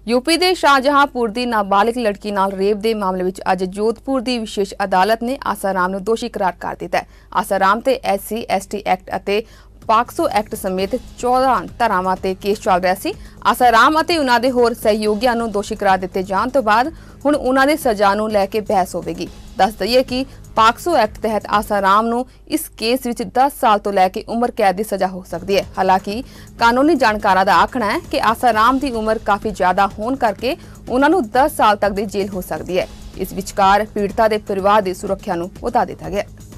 UP ਦੇ ਸ਼ਾਹਜਹਾਂਪੁਰ ਦੀ ਨਾਬਾਲਿਗ ਲੜਕੀ ਨਾਲ ਰੇਪ ਦੇ ਮਾਮਲੇ ਵਿੱਚ ਅੱਜ ਜੋਧਪੁਰ ਦੀ ਵਿਸ਼ੇਸ਼ ਅਦਾਲਤ ਨੇ ਆਸਾਰਾਮ ਨੂੰ ਦੋਸ਼ੀ ਕਰਾਰ ਕਰ ਦਿੱਤਾ ਹੈ। ਆਸਾਰਾਮ ਤੇ SC ST ਐਕਟ ਅਤੇ ਪਾਕਸੋ ਐਕਟ ਸਮੇਤ 14 ਧਾਰਾਵਾਂ ਤੇ ਕੇਸ ਚੱਲ ਰਿਹਾ ਸੀ। ਆਸਾਰਾਮ ਅਤੇ ਉਹਨਾਂ ਦੇ ਹੋਰ ਸਹਿਯੋਗੀਆਂ ਨੂੰ ਦੋਸ਼ੀ ਕਰਾਰ ਦਿੱਤੇ ਜਾਣ ਤੋਂ ਬਾਅਦ ਹੁਣ ਉਹਨਾਂ ਦੀ ਸਜ਼ਾ ਨੂੰ ਲੈ ਕੇ ਬਹਿਸ ਹੋਵੇਗੀ। ਦੱਸ ਦਈਏ ਕਿ ਪਾਕਸੋ ਐਕਟ तहत आसाराम ਨੂੰ इस केस ਵਿੱਚ 10 साल तो लैके उम्र कैद की सज़ा हो सकती है। हालांकि कानूनी जानकारों का आखना है कि आसाराम की उम्र काफ़ी ज़्यादा होने करके उन्होंने 10 साल तक की जेल हो सकती है। इस विचकार पीड़िता के परिवार की सुरक्षा को ਵਧਾ ਦਿੱਤਾ ਗਿਆ।